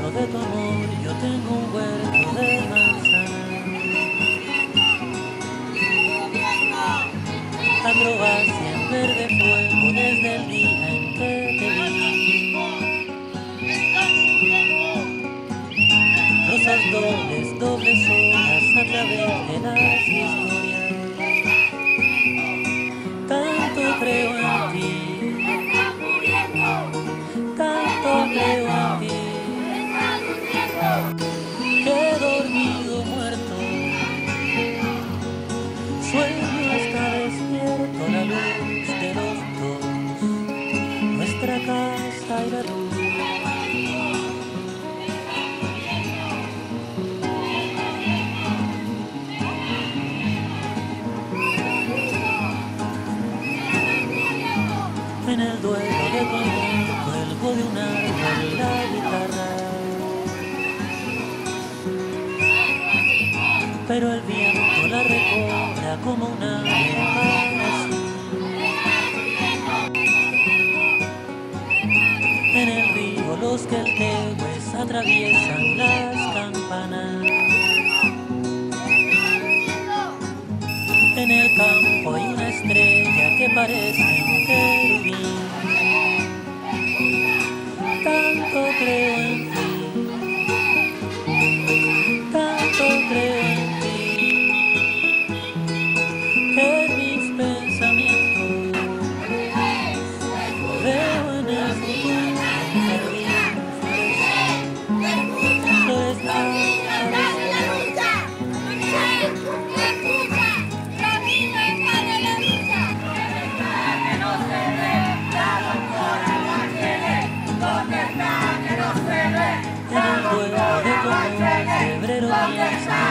de tu amor yo tengo un huerto de manzana. Acrobacia en verde fuego desde el día en que te vi. Rosas dobles, dobles horas a través de las historias. Tanto creo en ti, tanto creo en ti, que dormido muerto, sueño está despierto la luz de los dos, nuestra casa y la luz. En el duelo de tu amor cuelgo de un árbol la guitarra, pero el viento la recobra como una ave así. En el río los queltehues atraviesan las campanas. En el campo hay una estrella que parece un querubín. Tanto creo en ti, tanto creo en ti, que en mis pensamientos veo en el futuro un jardín florecido. Flores en el duelo de tu amor, febrero piensa